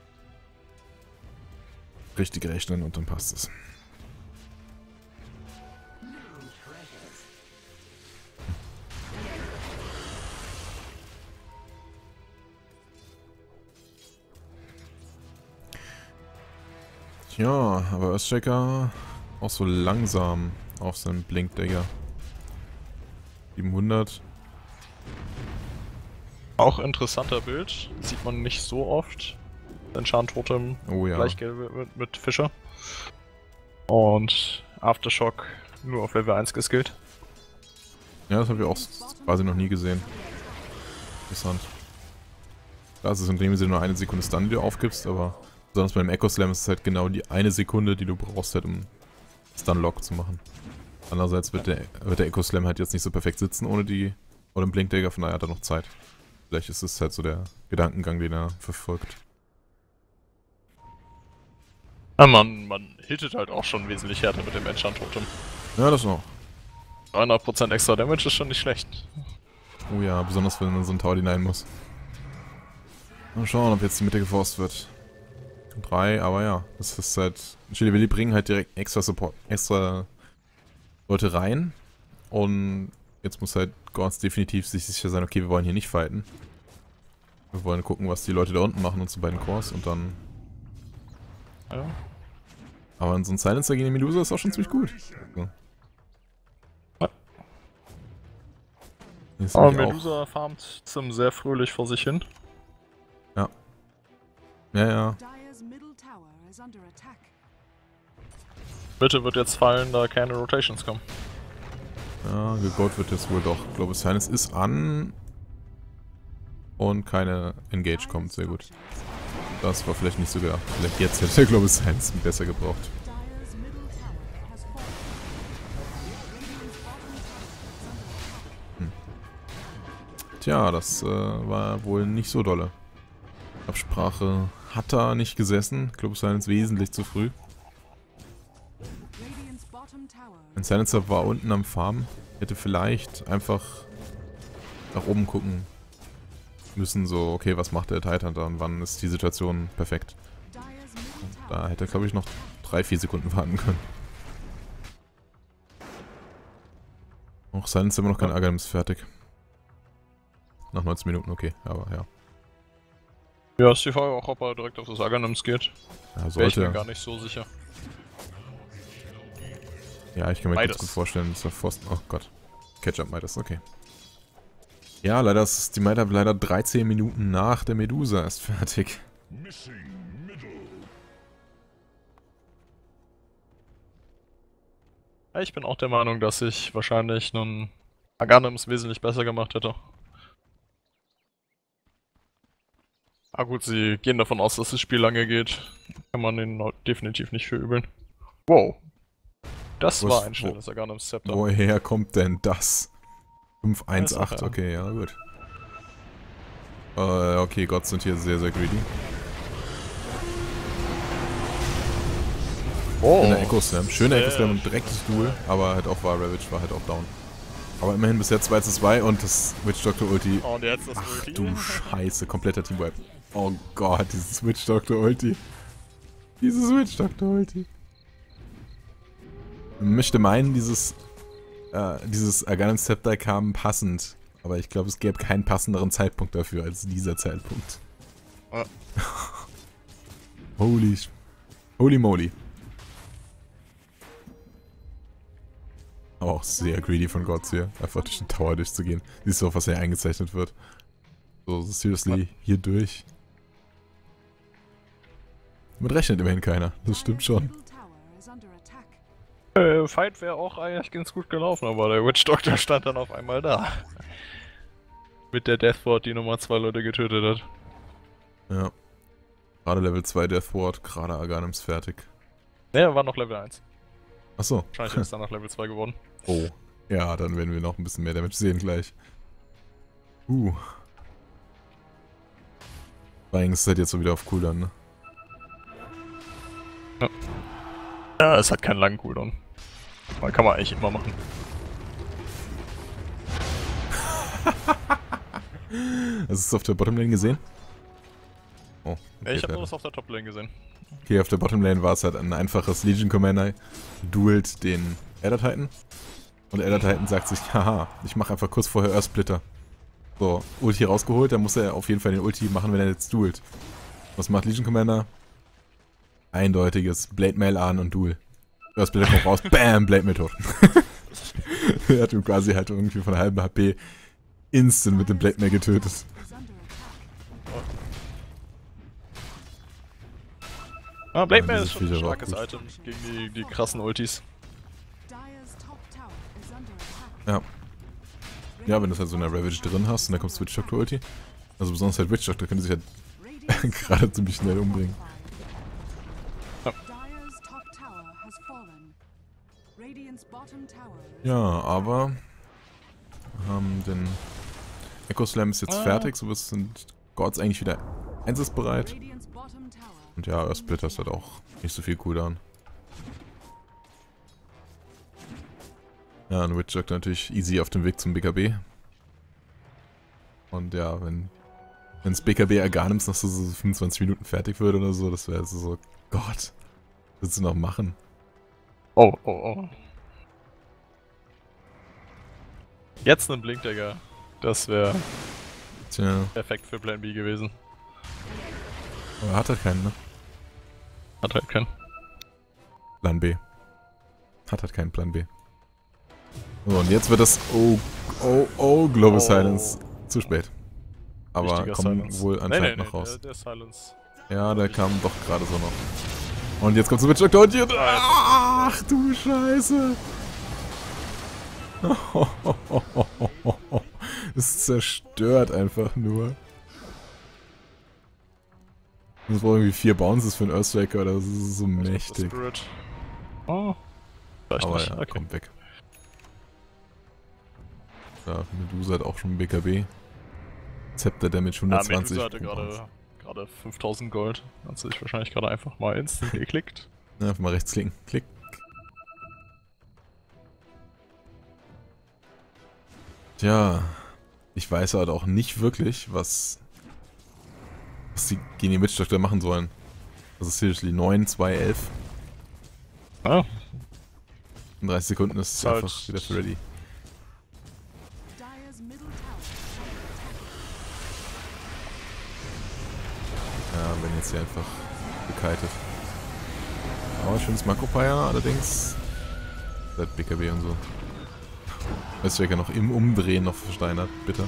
Richtig rechnen und dann passt es. Tja, aber Earthshaker auch so langsam auf seinem Blink-Dagger. 700. Auch interessanter Bild. Sieht man nicht so oft. Ein Schadentotem Oh ja. gleich mit Fischer. Und Aftershock nur auf Level 1 geskillt. Ja, das habe ich auch quasi noch nie gesehen. Interessant. Klar, es ist in dem Sinne nur eine Sekunde Stun, die du aufgibst, aber besonders beim Echo Slam ist es halt genau die eine Sekunde, die du brauchst, halt, um Stun-Lock zu machen. Andererseits wird der Echo Slam halt jetzt nicht so perfekt sitzen ohne den Blink-Dagger, von daher hat er noch Zeit. Vielleicht ist es halt so der Gedankengang, den er verfolgt. Ja, man hittet halt auch schon wesentlich härter mit dem Enchant-Totem. Ja, das noch. 300% extra Damage ist schon nicht schlecht. Oh ja, besonders wenn man so ein Tower hinein muss. Mal schauen, ob jetzt die Mitte geforst wird. 3, aber ja, das ist halt... Chili Willy bringen halt direkt extra Support, extra Leute rein. Und jetzt muss halt Gods definitiv sich sicher sein, okay, wir wollen hier nicht fighten. Wir wollen gucken, was die Leute da unten machen, unsere beiden Cores, und dann... Ja. Aber so ein Silencer gegen die Medusa ist auch schon ziemlich gut. So. Aber Medusa farmt zum sehr fröhlich vor sich hin. Ja. Ja, ja. Bitte wird jetzt fallen, da keine Rotations kommen. Ja, gegoat wird jetzt wohl doch. Global Silence ist an. Und keine Engage kommt, sehr gut. Das war vielleicht nicht so gedacht. Vielleicht jetzt hätte der Global Silence besser gebraucht. Tja, das war wohl nicht so dolle. Absprache hat da nicht gesessen. Global Silence wesentlich zu früh. Ein Silencer war unten am Farm. Hätte vielleicht einfach nach oben gucken müssen, so, okay, was macht der Titan da und wann ist die Situation perfekt. Und da hätte er, glaube ich, noch 3-4 Sekunden warten können. Auch Silencer immer noch kein Aghanim ist fertig. Nach 19 Minuten, okay, aber ja. Ja, ist die Frage auch, ob er direkt auf das Aghanims geht. Ja, Wäre ich mir sollte. gar nicht so sicher. Ja, ich kann mir Midas. ganz gut vorstellen, dass er Pfosten... Oh Gott. Catch-up Midas, okay. Ja, leider ist die Midas leider 13 Minuten nach der Medusa erst fertig. Ja, ich bin auch der Meinung, dass ich wahrscheinlich nun Aghanims wesentlich besser gemacht hätte. Ah gut, sie gehen davon aus, dass das Spiel lange geht. Kann man ihnen definitiv nicht verübeln. Wow. Das war ein schnelles Aghanims Scepter. Woher kommt denn das? 518, Ja. okay, ja gut. Okay, Gods sind hier sehr, sehr greedy. Oh. Schöner Echo Slam. Schöner Echo Slam und direktes Duel, aber halt auch war Ravage, war halt auch down. Aber immerhin bisher 2:2 und das Witch Doctor Ulti. Oh, und jetzt das Ach Ulti. du Scheiße, kompletter Teamwipe. Oh Gott, dieses Witch Doctor Ulti. Dieses Witch Doctor Ulti. Ich möchte meinen, dieses Aghanim Scepter kam passend. Aber ich glaube, es gäbe keinen passenderen Zeitpunkt dafür als dieser Zeitpunkt. Ja. Holy moly. Aber auch sehr greedy von Gods hier, einfach durch den Tower durchzugehen. Siehst du auch, was hier eingezeichnet wird. So, seriously, hier durch. Damit rechnet immerhin keiner, das stimmt schon. Fight wäre auch eigentlich ganz gut gelaufen, aber der Witch Doctor stand dann auf einmal da. Mit der Deathward, die nochmal 2 Leute getötet hat. Ja. Gerade Level 2 Deathward, gerade Aghanims fertig. Ne, er war noch Level 1. Achso. Wahrscheinlich ist er nach Level 2 geworden. Oh. Ja, dann werden wir noch ein bisschen mehr Damage sehen gleich. Eigentlich ist das jetzt so wieder auf Cooldown, ne? Ja, es hat keinen langen Cooldown. Man kann man eigentlich immer machen. Hast du es auf der Bottomlane gesehen? Oh, okay, Ich habe nur das auf der Toplane gesehen. Okay, auf der Bottomlane war es halt ein einfaches Legion Commander, duelt den Elder Titan. Und der Elder Titan sagt sich, haha, ich mache einfach kurz vorher Earthsplitter. So, Ulti rausgeholt, dann muss er auf jeden Fall den Ulti machen, wenn er jetzt duelt. Was macht Legion Commander? Eindeutiges Blade Mail an und Duel. Earthsplitter kommt raus, BAM, Blade Mail tot. Er hat ihm quasi halt irgendwie von halben HP instant mit dem Blade Mail getötet. Ah, Blade Mail Ja, ist schon ein dieses Viecher war starkes gut. Item gegen die krassen Ultis. Ja. Ja, wenn du das halt so in der Ravage drin hast und dann kommt Witch Doctor Ulti. Also besonders halt Witch Doctor könnte sich halt gerade ziemlich schnell umbringen. Ja, aber wir haben den Echo Slam ist jetzt fertig, so sind Gods eigentlich wieder einsatzbereit. Und ja, Earthsplitter ist halt auch nicht so viel Cooldown. Ja, und Witch Doctor natürlich easy auf dem Weg zum BKB. Und ja, wenn das BKB Aghanim's noch so 25 Minuten fertig würde oder so, das wäre also so, Gott, was willst du noch machen? Oh, oh, oh. Jetzt ein Blinkdagger. Das wäre Tja, perfekt für Plan B gewesen. aber hat halt keinen, ne? Hat halt keinen. Plan B. Hat halt keinen Plan B. So, und jetzt wird das, oh, Global Silence. Zu spät. Aber Wichtiger kommt Silence. wohl anscheinend Nee, noch raus. Der Silence. Ja, der kam doch gerade so noch. Und jetzt kommt der Witch Doctor und hier. Ach du Scheiße! Es zerstört einfach nur. Das braucht irgendwie 4 Bounces für einen Earthstriker oder das ist so mächtig. Spirit. Oh. Vielleicht Aber nicht. ja, Okay. kommt weg. Ja, Medusa hat auch schon BKB. Zepter Damage 120. Medusa hatte gerade 5000 Gold. Hat sich wahrscheinlich gerade einfach mal instant geklickt. Ja, einfach mal rechtsklicken. Klick. Tja, ich weiß halt auch nicht wirklich, was die gegen die Witch Doctor machen sollen. Das ist seriously 9, 2, 11. Ah, In 30 Sekunden ist es Ist halt- einfach wieder für ready. Dire's middle tower. Ja, wenn jetzt hier einfach gekitet. Aber schönes Makro-Fire allerdings. Seit BKB und so. Earthstriker noch im Umdrehen noch versteinert, bitte.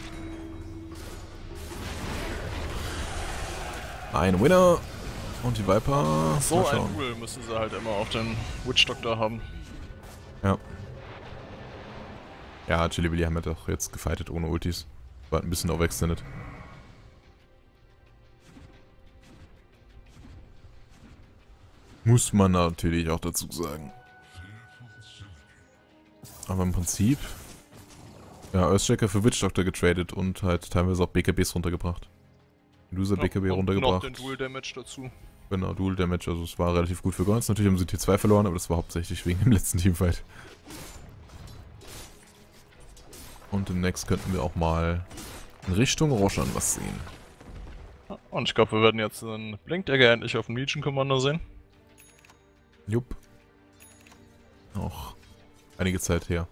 Ein Winner! Und die Viper. so Mal ein schauen. Duel müssen sie halt immer auf den Witch Doctor haben. Ja. Ja, Chili Willy haben wir doch jetzt gefightet ohne Ultis. War ein bisschen overextended. Muss man natürlich auch dazu sagen. Aber im Prinzip... Ja, Earthstriker für Witch Doctor getradet und halt teilweise auch BKBs runtergebracht. Loser BKB und runtergebracht. noch den Dual Damage dazu. Genau, Dual Damage, also es war relativ gut für Gons. Natürlich haben sie Tier 2 verloren, aber das war hauptsächlich wegen dem letzten Teamfight. Und demnächst könnten wir auch mal in Richtung Roshan was sehen. Und ich glaube, wir werden jetzt einen Blinkdagger endlich auf dem Legion Commander sehen. Jupp. Auch einige Zeit her.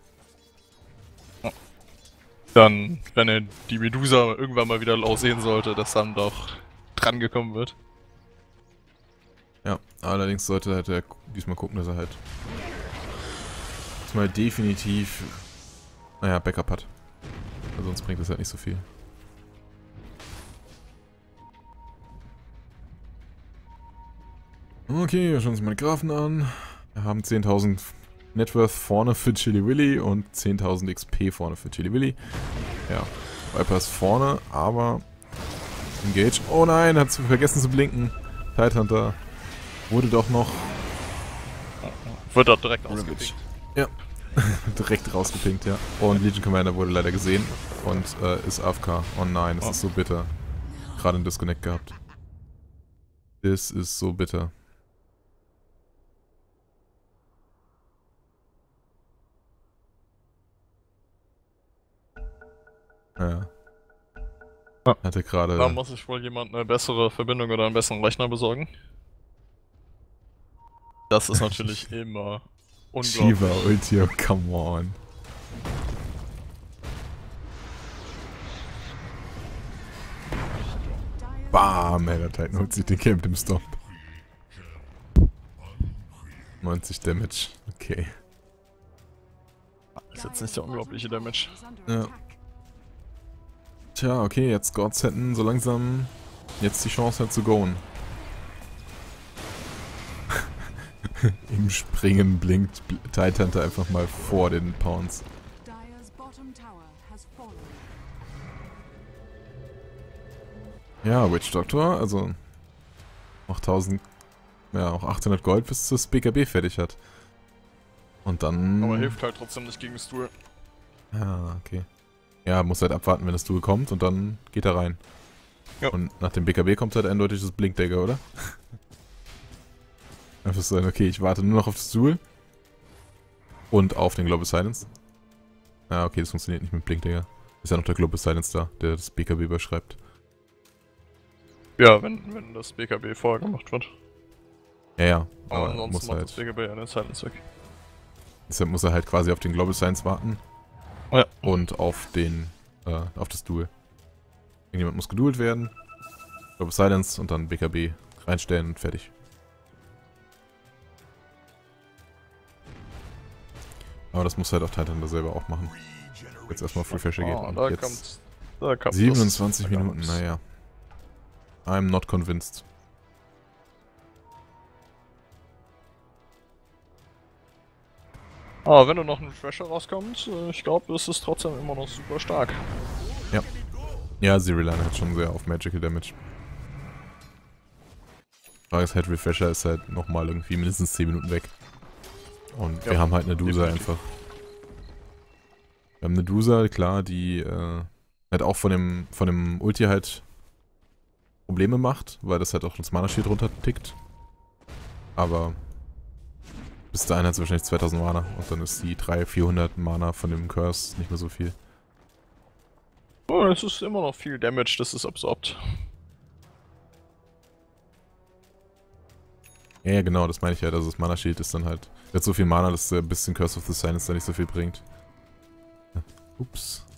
Dann, wenn er die Medusa irgendwann mal wieder aussehen sollte, dass dann doch dran gekommen wird. Ja, allerdings sollte halt er diesmal gucken, dass er halt diesmal definitiv, naja, Backup hat. Weil sonst bringt das halt nicht so viel. Okay, wir schauen uns mal die Graphen an. Wir haben 10.000 Networth vorne für Chili Willy und 10.000 XP vorne für Chili Willy. Ja, Viper ist vorne, aber Engage. Oh nein, hat vergessen zu blinken. Tidehunter wurde doch noch Wird dort direkt ausgepickt. ja, direkt rausgepinkt, ja. Und Legion Commander wurde leider gesehen und ist AFK. Oh nein, das ist so bitter. Gerade einen Disconnect gehabt. Das ist so bitter. Ja. Hatte Da gerade. muss sich wohl jemand eine bessere Verbindung oder einen besseren Rechner besorgen. Das ist natürlich immer unglaublich. Shiva Ultio, come on. Bam, der Titan holt sich den Camp dem Stop. 90 Damage, okay. Das ist jetzt nicht der unglaubliche Damage. Ja. Tja, okay, jetzt Gods hätten so langsam jetzt die Chance halt zu goen. Im Springen blinkt Tidehunter einfach mal vor den Pounds. Dire's bottom tower has fallen. Ja, Witch Doctor, also noch 1000, ja, auch 800 Gold bis das BKB fertig hat. Und dann... Aber hilft halt trotzdem nicht gegen das Duel. Ja, okay. Ja, muss halt abwarten, wenn das Duel kommt und dann geht er rein. Ja. Und nach dem BKB kommt halt eindeutig das Blinkdagger, oder? Einfach sagen, okay, ich warte nur noch auf das Duel. Und auf den Global Silence. Ah, okay, das funktioniert nicht mit Blinkdagger. Ist ja noch der Global Silence da, der das BKB überschreibt. Ja, wenn das BKB vorher gemacht wird. Ja, ja. Aber Aber ansonsten muss macht halt, das BKB ja den Silence weg. deshalb muss er halt quasi auf den Global Silence warten. Ja. Und auf den, auf das Duel. Irgendjemand muss geduelt werden. Global Silence und dann BKB reinstellen und fertig. Aber das muss halt auch Titan da selber auch machen. Jetzt erstmal Refresher geht. Und da jetzt kommt 27 das Minuten, naja. I'm not convinced. Aber wenn da noch ein Refresher rauskommt, ich glaube, ist es trotzdem immer noch super stark. Ja, Zero Line hat schon sehr auf Magical Damage. Frage ist halt, Refresher ist halt nochmal irgendwie mindestens 10 Minuten weg. Und wir haben halt eine Dusa definitiv. einfach. Wir haben eine Dusa, klar, die halt auch von dem Ulti halt Probleme macht, weil das halt auch das Mana-Shield runter tickt. Aber bis dahin hat sie wahrscheinlich 2000 Mana und dann ist die 300-400 Mana von dem Curse nicht mehr so viel. Oh, es ist immer noch viel Damage, das ist absorbt. Ja, ja, genau, das meine ich halt. Also das Mana-Shield ist dann halt... Der hat so viel Mana, dass ein bisschen Curse of the Silence da nicht so viel bringt. Ups.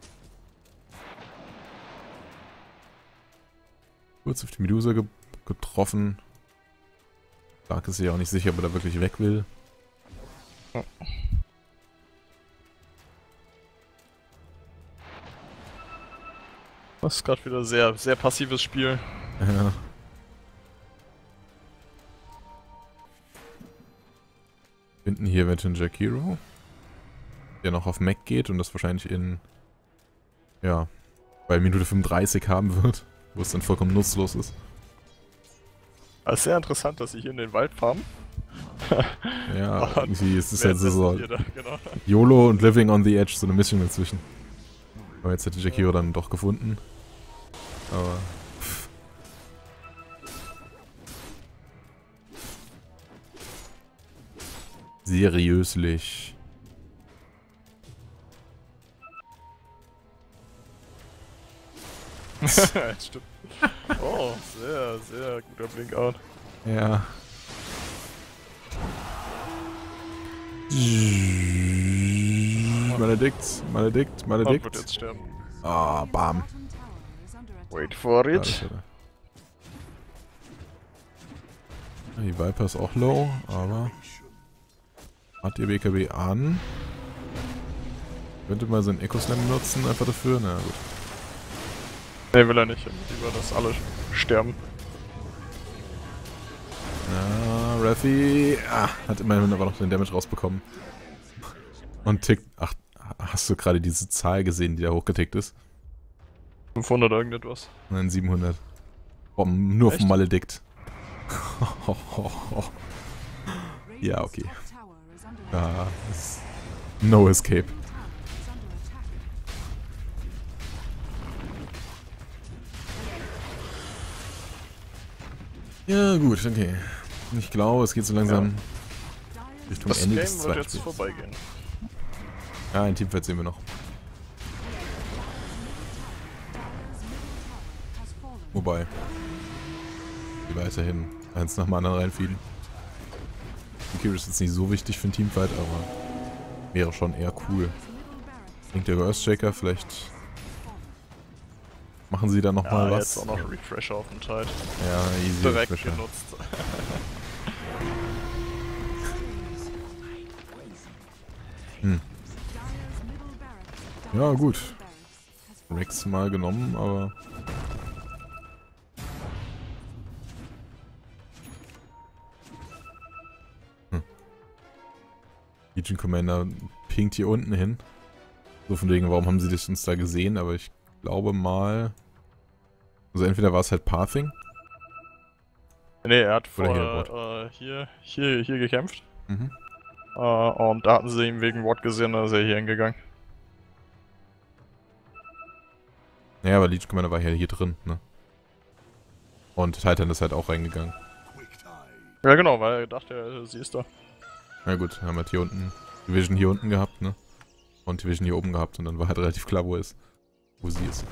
Kurz auf die Medusa getroffen. Stark ist ja auch nicht sicher, ob er da wirklich weg will. Das ist gerade wieder sehr, sehr passives Spiel. Ja. Finden hier eventuell einen Jakiro, der noch auf Mac geht und das wahrscheinlich in, ja, bei Minute 35 haben wird, wo es dann vollkommen nutzlos ist. Es ist sehr interessant, dass sie hier in den Wald farmen. Ja, Und irgendwie ist es halt währenddessen so hier da, genau. YOLO und Living on the Edge, so eine Mission dazwischen. Aber jetzt hätte Jakiro dann doch gefunden. Aber... pff. Seriöslich. Stimmt. Oh, sehr, sehr guter Blinkout. Ja. Maledikt, Maledikt, Und wird Maledikt. jetzt sterben. Ah, bam. Bottom tower is under attack. Wait for Ja, das it. hat er. Die Viper ist auch low, aber hat ihr BKB an. Könnte mal so einen Echo-Slam benutzen, einfach dafür. Na gut. Ne, will er nicht. Lieber, dass alle sterben. Ja, Raffi. Ah, hat immerhin aber noch den Damage rausbekommen. Und tickt. Ach, hast du gerade diese Zahl gesehen, die da hochgetickt ist? 500 irgendetwas. Nein, 700. Nur Echt? vom Maledikt. Ja, okay. Radiant's top tower is under attack. Da ist no escape. Tower is under attack. Ja, gut, okay. Ich glaube, es geht so langsam Dire's Richtung Das Ende Game des wird zweiten jetzt Spiels. vorbeigehen. Ja, ein Teamfight sehen wir noch. has fallen. Wobei. Die weiterhin eins nach dem anderen reinfielen. Valkyrie ist jetzt nicht so wichtig für ein Teamfight, aber wäre schon eher cool. Middle barracks Bringt der Earthshaker, vielleicht machen sie da nochmal Ja, was. jetzt auch noch Refresher auf dem Tide. Ja, easy Direkt Refresher. genutzt. Hm. Dire's middle barracks. Ja, gut. Dire's middle barracks has fallen. Rex mal genommen, aber... Legion Commander pinkt hier unten hin. So von wegen, warum haben sie das uns da gesehen? Aber ich glaube mal... Also entweder war es halt Pathing. Ne, er hat Oder vorher hier gekämpft. Mhm. Und da hatten sie ihn wegen Watt gesehen, da ist er hier hingegangen. Naja, aber Legion Commander war ja hier drin, ne? Und Titan ist halt auch reingegangen. Ja genau, weil er dachte, sie ist da. Na gut, haben wir hier unten Division hier unten gehabt, ne? Und Division hier oben gehabt und dann war halt relativ klar, wo sie ist.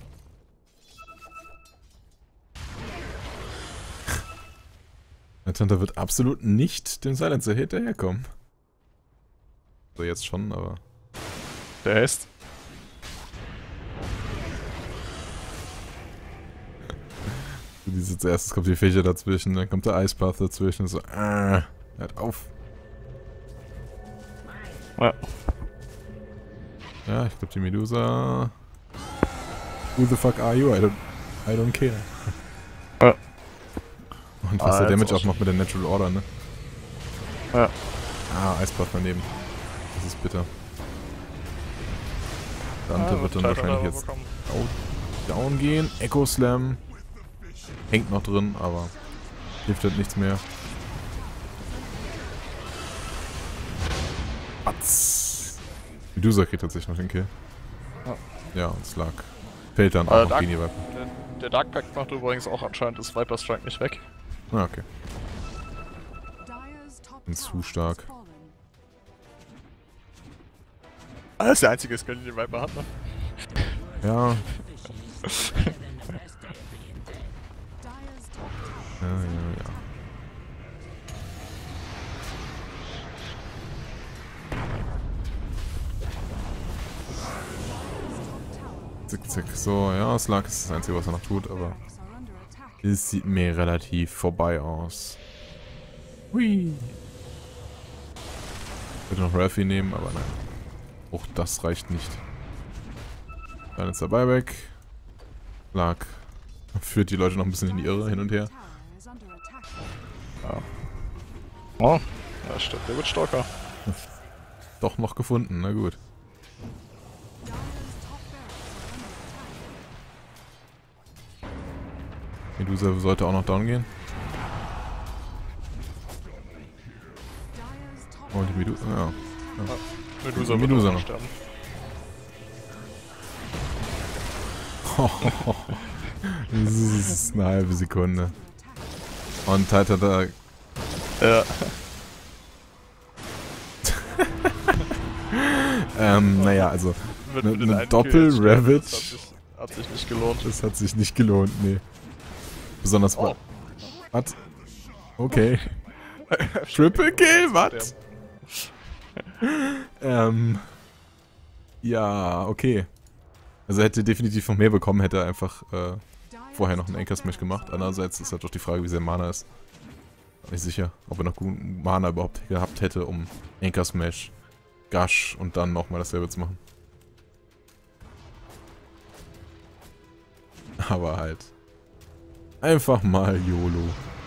Der Tante wird absolut nicht dem Silencer hinterherkommen. So jetzt schon, aber... Der heißt. Zuerst kommt die Fächer dazwischen, dann kommt der Ice Path dazwischen, so, hört auf. Ja. Ja, ich glaube die Medusa... Who the fuck are you? I don't care. Ja. Und was der jetzt Damage auch auch macht mit der Natural Order, ne? Ja. Ice Path daneben. Das ist bitter. Dante wird dann wahrscheinlich jetzt down gehen. Echo Slam. Hängt noch drin, aber hilft halt nichts mehr. Batz. Medusa kriegt tatsächlich noch den Kill. Ja, und Slug fällt dann auch noch gegen die Viper. Der Dark Pact macht übrigens auch anscheinend das Viper Strike nicht weg. Ah, okay. Dire's top Bin zu tower stark. has fallen. Das ist der einzige Skill, den die Viper hat, ne? Ja. Dire's top Ja. Zick, zick. So, ja, Slug ist das Einzige, was er noch tut, aber barracks are under attack. es sieht mir relativ vorbei aus. Hui. Ich würde noch Ralphie nehmen, aber nein. Auch das reicht nicht. Dann ist der Buyback. Slug führt die Leute noch ein bisschen in die Irre hin und her. Tower is under attack. Oh, ja stimmt, der wird Stalker. Doch noch gefunden, na gut. Dire's top barracks are under attack. Medusa sollte auch noch down gehen. Dire's top Oh, die Medusa, ja. Medusa Medusa wird noch. auch sterben. Das ist eine halbe Sekunde. Und Titan da. Ja. Naja, also. Mit Eine den einen Doppel-Ravage. Kill hat sich nicht gelohnt. Das hat sich nicht gelohnt, nee. Besonders Oh. Was? Okay. Triple Kill, was? Ja, okay. Also er hätte definitiv noch mehr bekommen, hätte er einfach vorher noch einen Anchor Smash gemacht. Andererseits ist halt doch die Frage, wie sehr Mana ist. Nicht sicher, ob er noch gut Mana überhaupt gehabt hätte, um Anchor Smash, Gush und dann nochmal dasselbe zu machen. Aber halt. Einfach mal YOLO.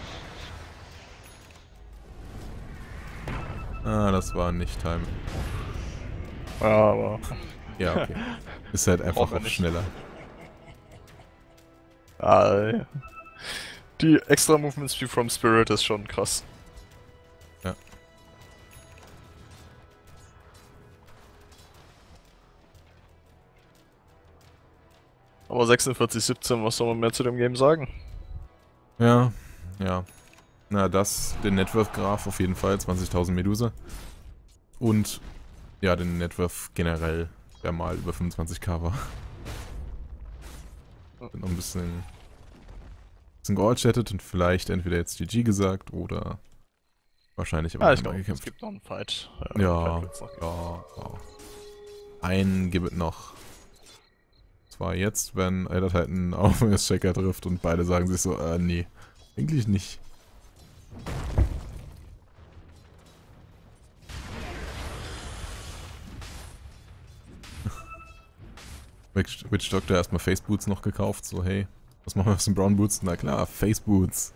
Ah, das war nicht Time. Ja, aber. Ja, okay. Ist halt einfach Brauchen wir auch nicht. schneller. Ja. Die extra Movement Speed from Spirit ist schon krass. Ja. Aber 46-17, was soll man mehr zu dem Game sagen? Ja, ja. Na, den Networth-Graph auf jeden Fall, 20.000 Medusa. Und, ja, den Networth generell, der mal über 25k war. Bin noch ein bisschen geallchattet und vielleicht entweder jetzt GG gesagt oder wahrscheinlich aber Ja, noch ich mal glaube, es gekämpft. gibt noch einen Fight. Ja, Fight wird's noch geben. ja. Einen gibt es noch. Zwar jetzt, wenn Elder Titan auf das Checker trifft und beide sagen sich so, nee, eigentlich nicht. Witch Doctor erstmal Face Boots noch gekauft, so hey, was machen wir aus den Brown Boots? Na klar, Face Boots.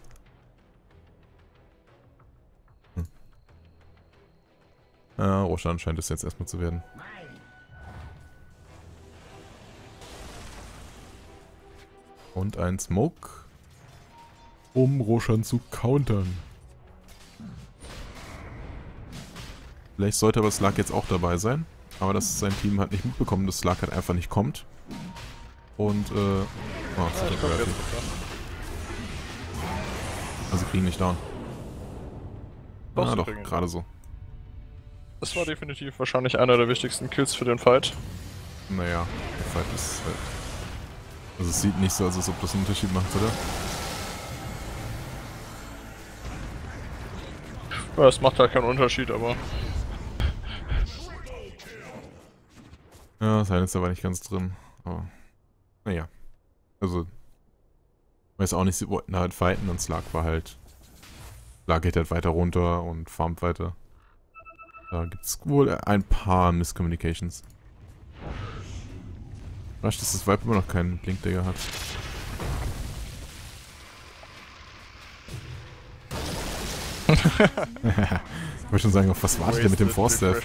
Ja, Roshan scheint es jetzt erstmal zu werden. Und ein Smoke, um Roshan zu countern. Vielleicht sollte aber Slug jetzt auch dabei sein. Aber das sein Team hat nicht mitbekommen, dass Slug halt einfach nicht kommt. Und, oh, Ja, ich glaub, jetzt kommt Also kriegen nicht down. Doch, Ah sie doch, kriegen ihn gerade so. Das war definitiv wahrscheinlich einer der wichtigsten Kills für den Fight. Naja, der Fight ist halt... Also es sieht nicht so aus, als ob das einen Unterschied macht, oder? Ja, es macht halt keinen Unterschied, aber... Ja, Silencer war nicht ganz drin, aber... Naja. Also... Weiß auch nicht, sie wollten halt fighten und Slark war halt... Slark geht halt weiter runter und farmt weiter. Da gibt's wohl ein paar Miscommunications. Überrascht, dass das Vibe immer noch keinen Blinkdagger hat. Ich wollte schon sagen, auf was wartet der mit dem Force-Death?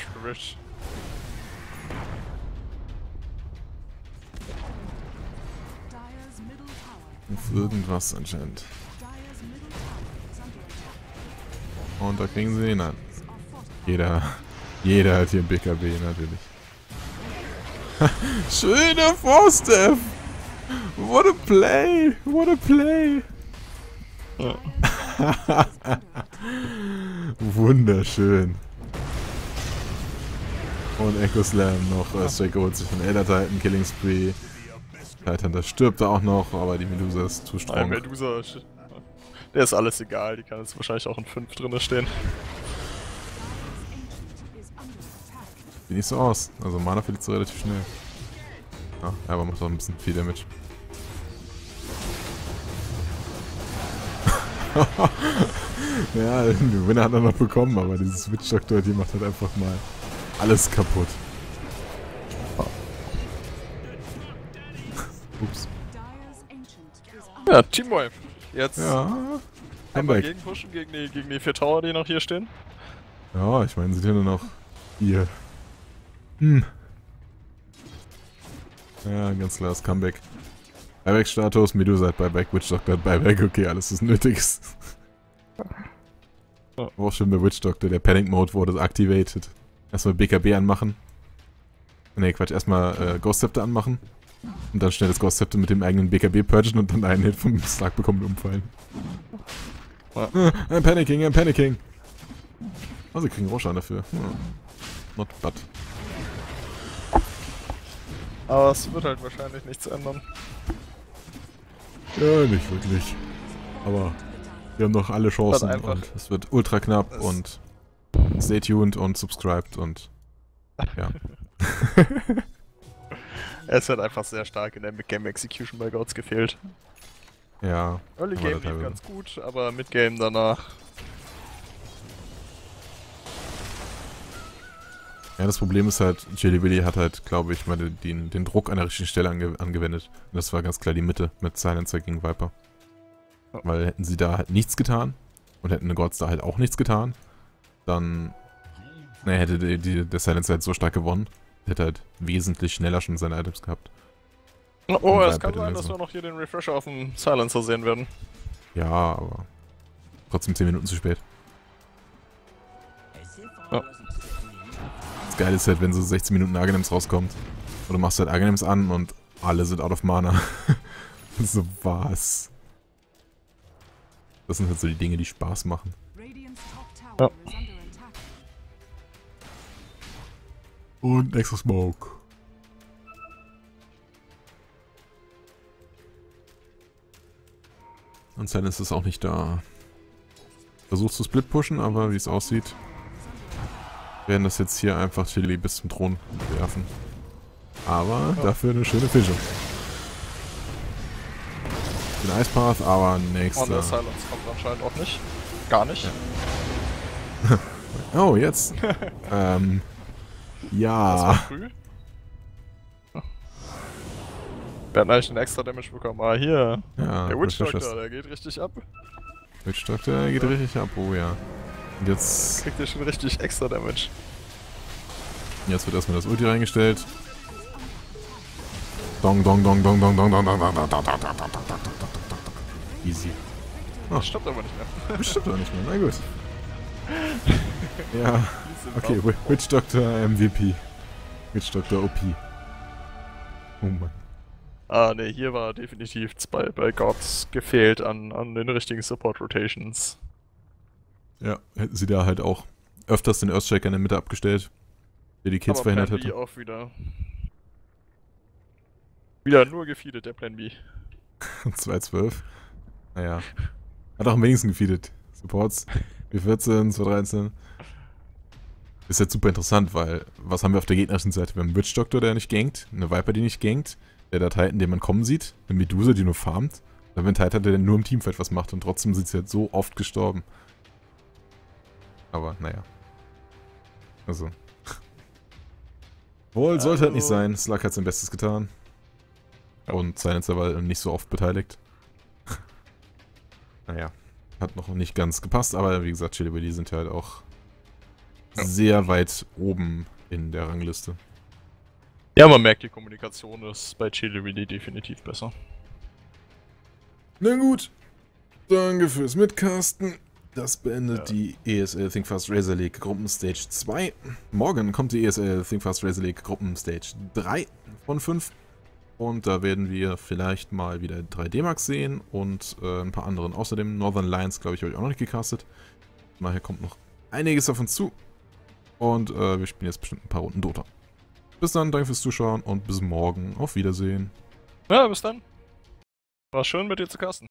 Dire's middle tower. Auf irgendwas anscheinend. Dire's middle tower is under attack. Und da kriegen sie ihn an. Are fortified. Jeder hat hier ein BKB, natürlich. Schöner Force-Death! What a play! What a play! Wunderschön. Und Echo Slam noch. Strike holt sich von Elder Titan, Killing Spree. Titan, das stirbt er auch noch, aber die Medusa ist zu strong. Medusa, der ist alles egal, die kann jetzt wahrscheinlich auch in 5 drinne stehen. Is under attack. Sieht nicht so aus. Also Mana verliert so relativ schnell. Ja, aber macht auch ein bisschen viel Damage. Ja, den Winner hat er noch bekommen, aber dieses Witch Doctor, die macht halt einfach mal alles kaputt. Ups. Dire's ancient is under Ja, Teamwipe. Jetzt Ja. einmal Comeback. gegenpushen gegen die 4 Tower, die noch hier stehen. Ja, ich meine, sind ja nur noch hier. Hm. Ja, ganz klar, das Comeback. Buyback-Status, Medusa hat Buyback, Witch Doctor hat Buyback, okay, alles ist nötig. Ja. War auch schon der Witch Doctor, der Panic Mode wurde activated. Erstmal BKB anmachen. Ne, Quatsch, erstmal Ghost Scepter anmachen. Und dann schnell das Ghost Scepter mit dem eigenen BKB purgen und dann einen Hit vom Slark bekommen und umfallen. Ja. I'm panicking. Oh, sie kriegen Roshan dafür. Not bad. Aber es wird halt wahrscheinlich nichts ändern. Ja, nicht wirklich. Aber wir haben noch alle Chancen einfach- und es wird ultra knapp und stay tuned und subscribed und ja. Er ist halt einfach sehr stark in der Mid-Game Execution bei Gods gefehlt. Ja. Early aber Game da lief teilweise. ganz gut, aber Mid-Game danach. Ja, das Problem ist halt, Jelly Willy hat halt, glaube ich, mal den Druck an der richtigen Stelle angewendet. Und das war ganz klar die Mitte mit Silencer gegen Viper. Ja. Weil hätten sie da halt nichts getan und hätten die Gods da halt auch nichts getan, dann hätte der Silencer halt so stark gewonnen. Hätte halt wesentlich schneller schon seine Items gehabt. Oh, Und es Viper kann hätte sein, mehr dass so. wir noch hier den Refresher auf dem Silencer sehen werden. Ja, aber trotzdem 10 Minuten zu spät. Ja. Das Geile ist halt, wenn so 16 Minuten Aghanim's rauskommt. Und du machst halt Aghanim's an und alle sind out of Mana. So was. Das sind halt so die Dinge, die Spaß machen. Radiant's top Ja. tower is under attack. Und extra Smoke. Und Silence ist auch nicht da. Versucht zu split pushen, aber wie es aussieht, werden das jetzt hier einfach Chili bis zum Thron werfen. Aber dafür eine schöne Fische. Den Ice Path, aber Und der nächster. Silence kommt anscheinend auch nicht. Gar nicht. Ja. Oh, jetzt. Das war Ja. früh. Wir hatten eigentlich einen extra Damage bekommen. Ah, hier. Ja, Der Witch Refreshers. Doctor, der geht richtig ab. Witch Doctor geht richtig ab, oh ja. Und jetzt Kriegt ihr schon richtig extra Damage. wird erstmal das Ulti reingestellt. Dong, dong, dong, dong, dong, dong, dong, dong, dong, dong, dong, dong, dong, dong, dong, dong, dong. Easy. Das stimmt aber nicht mehr. Bestimmt auch nicht mehr, na gut. Ja, okay, Witch Doctor MVP. Witch Doctor OP. Oh Mann. Ah, ne, hier war definitiv bei Gods gefehlt an den richtigen Support-Rotations. Ja, hätten sie da halt auch öfters den Earthshaker in der Mitte abgestellt, der die Kills Aber verhindert Plan B hätte. auch wieder. Wieder nur gefeedet, der Plan B. 2-12. Naja. Hat auch am wenigsten gefeedet. Supports. 4-14, 2-13. Ist jetzt super interessant, weil was haben wir auf der gegnerischen Seite? Wir haben einen Witch Doctor, der nicht gankt, eine Viper, die nicht gankt, der Titan, den man kommen sieht, eine Medusa, die nur farmt. Dann haben wir einen Titan, der nur im Teamfight was macht und trotzdem sind sie halt so oft gestorben. Aber naja. Also. Wohl, sollte halt nicht sein. Slug hat sein Bestes getan. Und Silencer war nicht so oft beteiligt. Naja. Hat noch nicht ganz gepasst, aber wie gesagt, Chili Willy sind halt auch sehr weit oben in der Rangliste. Ja, man merkt, die Kommunikation ist bei Chili Willy definitiv besser. Na gut. Danke fürs Mitcasten. Das beendet die ESL Think Fast Razor League Gruppenstage 2. Morgen kommt die ESL Think Fast Razor League Gruppenstage 3 von 5. Und da werden wir vielleicht mal wieder 3 D-Max sehen und ein paar anderen. Außerdem Northern Lions, glaube ich, habe ich auch noch nicht gecastet. Daher kommt noch einiges auf uns zu. Und wir spielen jetzt bestimmt ein paar Runden Dota. Bis dann, danke fürs Zuschauen und bis morgen. Auf Wiedersehen. Ja, bis dann. War schön mit dir zu casten.